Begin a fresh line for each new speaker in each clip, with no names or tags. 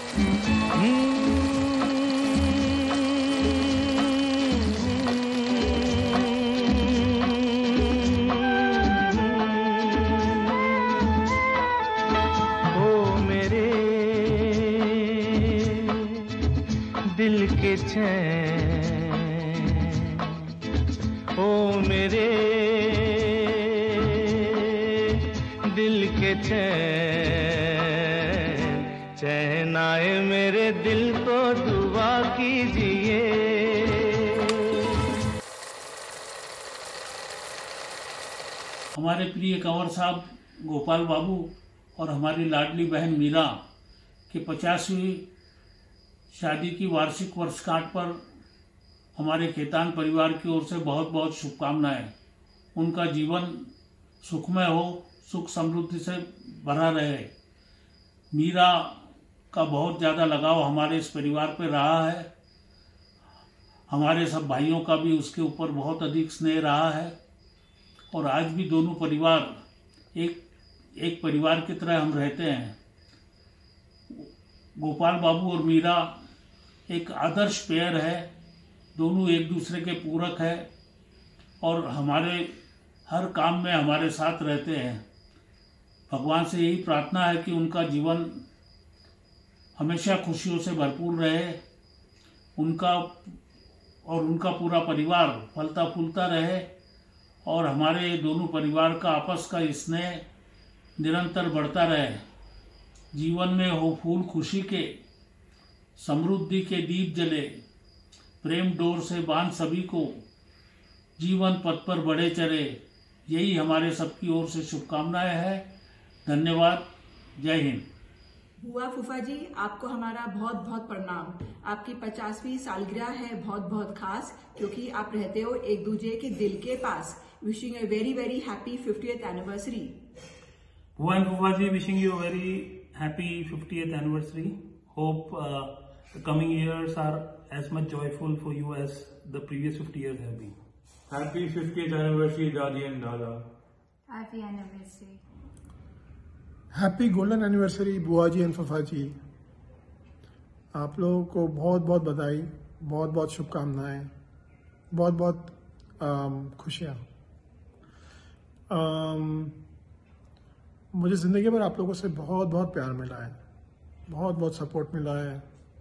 दिल के चैन, ओ मेरे दिल के चैन, चैन आए मेरे दिल को दुआ कीजिए।
हमारे प्रिय कंवर साहब गोपाल बाबू और हमारी लाडली बहन मीरा के 50वीं शादी की वार्षिक वर्षगांठ पर हमारे खेतान परिवार की ओर से बहुत बहुत शुभकामनाएं। उनका जीवन सुखमय हो, सुख समृद्धि से भरा रहे। मीरा का बहुत ज़्यादा लगाव हमारे इस परिवार पे रहा है। हमारे सब भाइयों का भी उसके ऊपर बहुत अधिक स्नेह रहा है और आज भी दोनों परिवार एक परिवार की तरह हम रहते हैं। गोपाल बाबू और मीरा एक आदर्श पेयर है, दोनों एक दूसरे के पूरक है और हमारे हर काम में हमारे साथ रहते हैं। भगवान से यही प्रार्थना है कि उनका जीवन हमेशा खुशियों से भरपूर रहे, उनका पूरा परिवार फलता फूलता रहे और हमारे दोनों परिवार का आपस का स्नेह निरंतर बढ़ता रहे। जीवन में हो फूल खुशी के, समृद्धि के दीप जले, प्रेम डोर से बांध सभी को, जीवन पथ पर बढ़े चले। यही हमारे सबकी ओर से शुभकामनाएं हैं। धन्यवाद। जय हिंद।
बुआ फूफा जी, आपको हमारा बहुत बहुत प्रणाम। आपकी 50वीं सालगिरह है बहुत बहुत खास, क्योंकि आप रहते हो एक दूसरे के दिल के पास। Wishing a very very happy 50th anniversary.
बुआ एंड फूफा जी, wishing you a very happy 50th anniversary. Hope the coming years are as much joyful for you as the previous 50 years have been.
Happy 50th anniversary, Dadi and Dada.
Happy anniversary.
Happy golden anniversary बुआ जी and फूफा जी। आप लोगों को बहुत बहुत बधाई, बहुत बहुत शुभकामनाएं, बहुत बहुत खुशियाँ। मुझे ज़िंदगी भर आप लोगों से बहुत बहुत प्यार मिला है, बहुत बहुत सपोर्ट मिला है।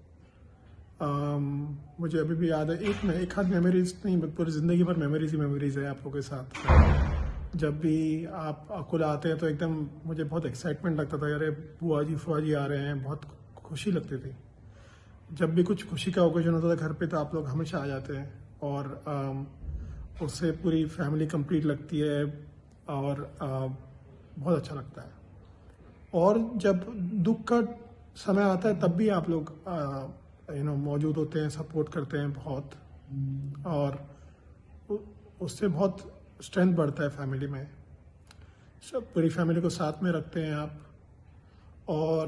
मुझे अभी भी याद है, एक आध मेमोरीज नहीं, पूरी ज़िंदगी भर मेमोरीज ही मेमोरीज है आप लोगों के साथ। जब भी आप अकोला आते हैं तो एकदम मुझे बहुत एक्साइटमेंट लगता था, अरे बुआ जी फुआ जी आ रहे हैं, बहुत खुशी लगती थी। जब भी कुछ खुशी का ओकेजन होता था घर पे तो आप लोग हमेशा आ जाते हैं और उससे पूरी फैमिली कंप्लीट लगती है और बहुत अच्छा लगता है। और जब दुख का समय आता है तब भी आप लोग मौजूद होते हैं, सपोर्ट करते हैं बहुत, और उससे बहुत स्ट्रेंथ बढ़ता है फैमिली में। सब पूरी फैमिली को साथ में रखते हैं आप। और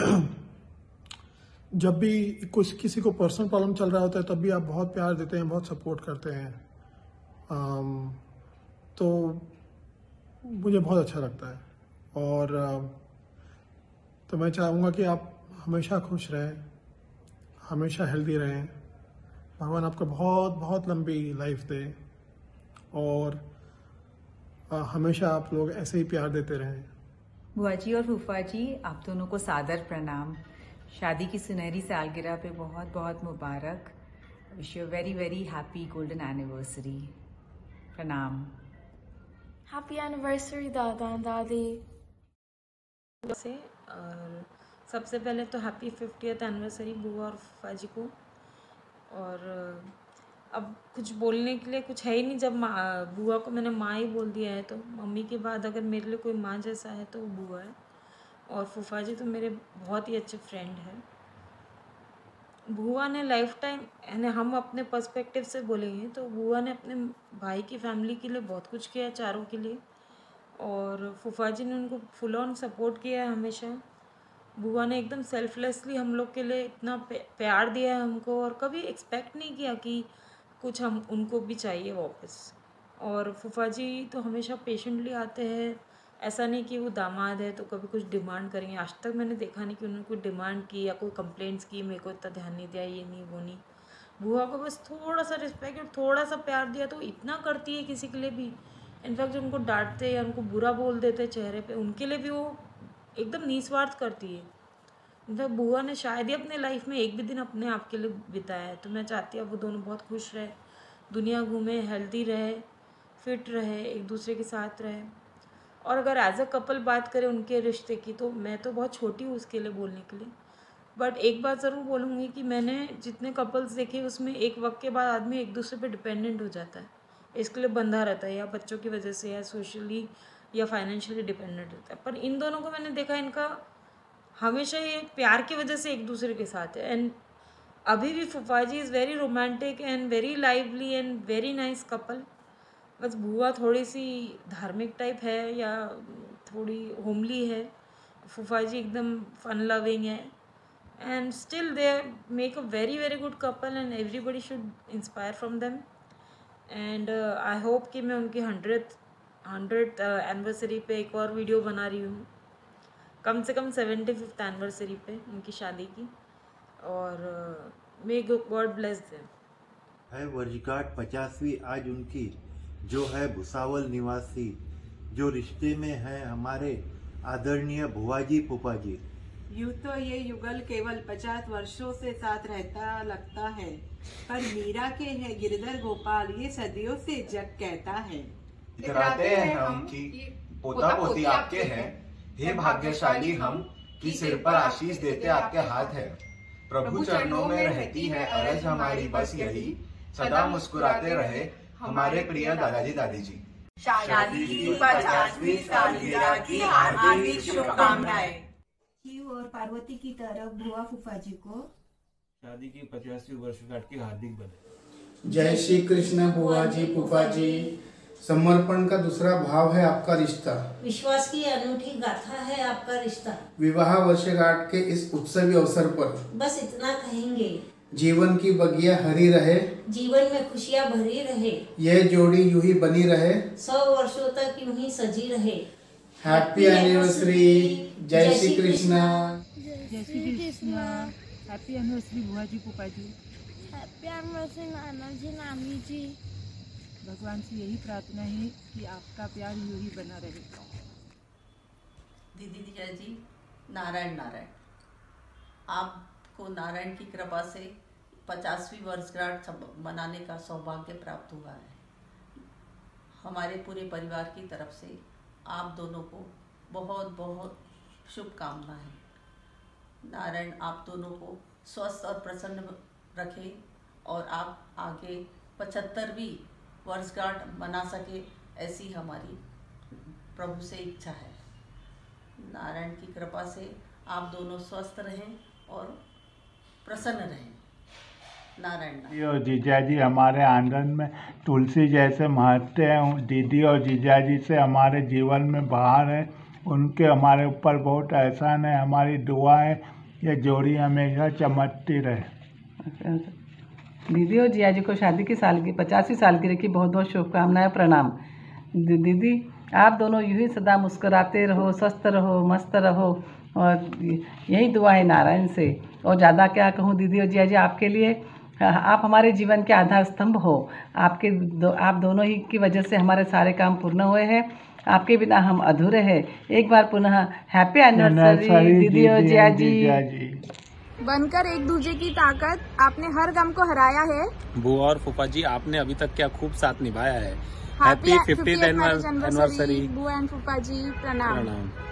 जब भी किसी को पर्सनल प्रॉब्लम चल रहा होता है तब भी आप बहुत प्यार देते हैं, बहुत सपोर्ट करते हैं। तो मुझे बहुत अच्छा लगता है। और तो मैं चाहूँगा कि आप हमेशा खुश रहें, हमेशा हेल्दी रहें। भगवान आपको बहुत बहुत लंबी लाइफ दे और हमेशा आप लोग ऐसे ही प्यार देते रहें।
बुआ जी और फूफा जी, आप दोनों को सादर प्रणाम। शादी की सुनहरी सालगिरह पे बहुत बहुत मुबारक। Wish you very very happy golden anniversary. प्रणाम।
हैप्पी एनिवर्सरी दादा दादी
से। और सबसे पहले तो हैप्पी 50th एनिवर्सरी बुआ और फूफा जी को। और अब कुछ बोलने के लिए कुछ है ही नहीं। जब बुआ को मैंने माँ ही बोल दिया है तो मम्मी के बाद अगर मेरे लिए कोई माँ जैसा है तो वो बुआ है। और फूफा जी तो मेरे बहुत ही अच्छे फ्रेंड हैं। बुआ ने लाइफ टाइम, यानी हम अपने पर्सपेक्टिव से बोलेंगे तो बुआ ने अपने भाई की फैमिली के लिए बहुत कुछ किया है, चारों के लिए। और फूफा जी ने उनको फुल ऑन सपोर्ट किया है हमेशा। बुआ ने एकदम सेल्फलेसली हम लोग के लिए इतना प्यार दिया है हमको, और कभी एक्सपेक्ट नहीं किया कि कुछ हम उनको भी चाहिए वापस। और फूफा जी तो हमेशा पेशेंटली आते हैं, ऐसा नहीं कि वो दामाद है तो कभी कुछ डिमांड करेंगे। आज तक मैंने देखा नहीं कि उन्होंने कोई डिमांड की या कोई कंप्लेंट्स की, मेरे को इतना ध्यान नहीं दिया, ये नहीं वो नहीं। बुआ को बस थोड़ा सा रिस्पेक्ट और थोड़ा सा प्यार दिया तो इतना करती है किसी के लिए भी। इनफैक्ट जो उनको डांटते या उनको बुरा बोल देते चेहरे पे, उनके लिए भी वो एकदम निस्वार्थ करती है। इनफैक्ट बुआ ने शायद ही अपने लाइफ में एक भी दिन अपने आप के लिए बिताया है। तो मैं चाहती हूँ वो दोनों बहुत खुश रहे, दुनिया घूमे, हेल्दी रहे, फिट रहे, एक दूसरे के साथ रहे। और अगर एज अ कपल बात करें उनके रिश्ते की, तो मैं तो बहुत छोटी हूँ उसके लिए बोलने के लिए, बट एक बात ज़रूर बोलूँगी कि मैंने जितने कपल्स देखे उसमें एक वक्त के बाद आदमी एक दूसरे पे डिपेंडेंट हो जाता है, इसके लिए बंधा रहता है, या बच्चों की वजह से या सोशली या फाइनेंशियली डिपेंडेंट रहता है। पर इन दोनों को मैंने देखा, इनका हमेशा ये प्यार की वजह से एक दूसरे के साथ है। एंड अभी भी फूफा जी is very romantic and very lively and very nice couple. बस बुआ थोड़ी सी धार्मिक टाइप है या थोड़ी होमली है, फूफा जी एकदम फन लविंग है। And still they make a very very good couple and everybody should inspire from them. And I hope कि मैं उनकी 100th एनिवर्सरी पे एक और वीडियो बना रही हूँ, कम से कम 75th एनिवर्सरी पे उनकी शादी की। और मे गॉड ब्लेस देम।
है वर्षगांठ 50वीं आज उनकी, जो है भुसावल निवासी, जो रिश्ते में है हमारे आदरणीय बुआजी फूफा जी।
यूँ तो ये युगल केवल 50 वर्षों से साथ रहता लगता है, पर मीरा के है गिरधर गोपाल ये सदियों से जग कहता है।
इतराते हैं हम कि पोता पोती आपके हैं, हे भाग्यशाली हम कि सिर पर आशीष देते आपके हाथ है। प्रभु चरणों में रहती है अरज हमारी बस यही, सदा मुस्कुराते रहे हमारे प्रिय दादाजी दादी जी।
शादी की 50वीं सालगिरह की हार्दिक शुभकामनाएं।
शिव और पार्वती की तरफ बुआ फूफा जी को
शादी की 50वीं वर्षगांठ की हार्दिक बधाई।
जय श्री कृष्ण बुआ जी फूफा जी। समर्पण का दूसरा भाव है आपका रिश्ता,
विश्वास की अनूठी गाथा है आपका रिश्ता।
विवाह वर्षगांठ के इस उत्सवी अवसर पर
बस इतना कहेंगे,
जीवन की बगिया हरी रहे,
जीवन में खुशियाँ भरी रहे,
यह जोड़ी यूं ही बनी रहे,
100 वर्षों तक यूं ही सजी रहे।
Happy anniversary. जय श्री कृष्ण।
जय श्री कृष्ण। हैप्पी एनिवर्सरी बुआ जी फूफा जी।
हैप्पी एनिवर्सरी नाना जी नानी जी।
भगवान से यही प्रार्थना है कि आपका प्यार यूं ही बना रहे।
दीदी दिया जी, नारायण नारायण। आपको नारायण की कृपा से 50वीं वर्षगांठ मनाने का सौभाग्य प्राप्त हुआ है। हमारे पूरे परिवार की तरफ से आप दोनों को बहुत बहुत शुभकामनाएं। नारायण आप दोनों को स्वस्थ और प्रसन्न रखे और आप आगे 75वीं वर्षगांठ मना सके, ऐसी हमारी प्रभु से इच्छा है। नारायण की कृपा से आप दोनों स्वस्थ रहें और प्रसन्न रहें। नारायण।
और जीजा जी हमारे आंगन में तुलसी जैसे महत्व हैं। दीदी और जीजा जी से हमारे जीवन में बहार है, उनके हमारे ऊपर बहुत एहसान है। हमारी दुआ है ये जोड़ी हमेशा चमकती रहे।
दीदी और जिया जी को शादी की 50वीं सालगिरह की बहुत बहुत शुभकामनाएं, प्रणाम। दीदी आप दोनों यूं ही सदा मुस्कुराते रहो, स्वस्थ रहो, मस्त रहो, और यही दुआ है नारायण से। और ज़्यादा क्या कहूँ दीदी और जिया जी, आपके लिए आप हमारे जीवन के आधार स्तंभ हो। आप दोनों ही की वजह से हमारे सारे काम पूर्ण हुए हैं। आपके बिना हम अधूरे हैं। एक बार पुनः हैप्पी एनिवर्सरी दीदी और जिया जी।
बनकर एक दूसरे की ताकत, आपने हर गम को हराया है।
बुआ और फूफा जी आपने अभी तक क्या खूब साथ निभाया है। हैप्पी 50th एनिवर्सरी
बुआ एंड फूफा जी, प्रणाम।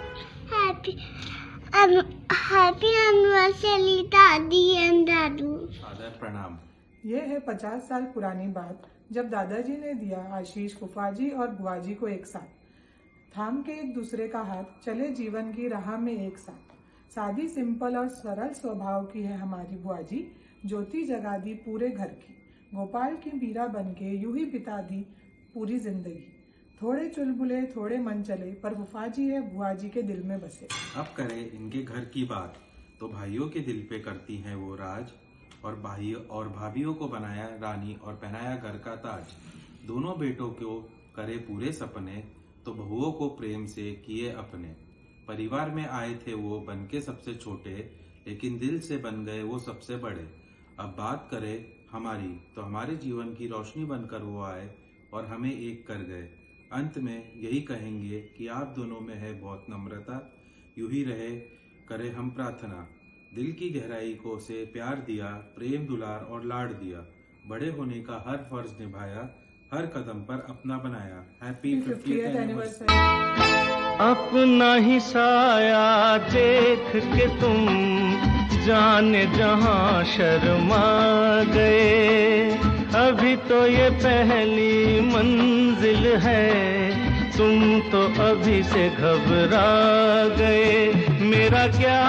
हैप्पी एनिवर्सरी दादी एंड दादू।
प्रणाम।
ये है 50 साल पुरानी बात, जब दादाजी ने दिया आशीष फूफा जी और बुआ जी को एक साथ। थाम के एक दूसरे का हाथ, चले जीवन की राह में एक साथ। सादी सिंपल और सरल स्वभाव की है हमारी बुआ जी, ज्योति जगा दी पूरे घर की। गोपाल की मीरा बनके यूं ही बिता दी पूरी जिंदगी। थोड़े चुलबुले थोड़े मन चले, पर फूफा जी है बुआ जी के दिल में बसे।
अब करें इनके घर की बात, तो भाइयों के दिल पे करती हैं वो राज, और भाइयों और भाभियों को बनाया रानी और पहनाया घर का ताज। दोनों बेटों को करे पूरे सपने, तो बहुओं को प्रेम से किए अपने। परिवार में आए थे वो बन के सबसे छोटे, लेकिन दिल से बन गए वो सबसे बड़े। अब बात करें हमारी, तो हमारे जीवन की रोशनी बनकर वो आए और हमें एक कर गए। अंत में यही कहेंगे कि आप दोनों में है बहुत नम्रता, यूं ही रहे करें हम प्रार्थना। दिल की गहराई को से प्यार दिया, प्रेम दुलार और लाड दिया, बड़े होने का हर फर्ज निभाया, हर कदम पर अपना बनाया। Happy 50th anniversary.
अपना ही साया देख के तुम जाने जहां शर्मा गए। अभी तो ये पहली मंजिल है, तुम तो अभी से घबरा गए। मेरा क्या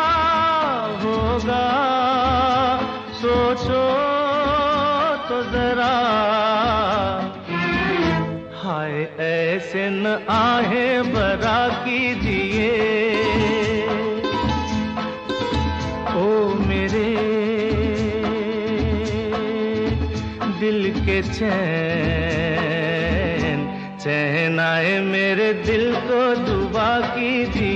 होगा सोचो तो जरा, हाय ऐसे न आहे बरा कीजिए। ओ मेरे दिल के चैन, चैन आए मेरे दिल को दुआ कीजिए।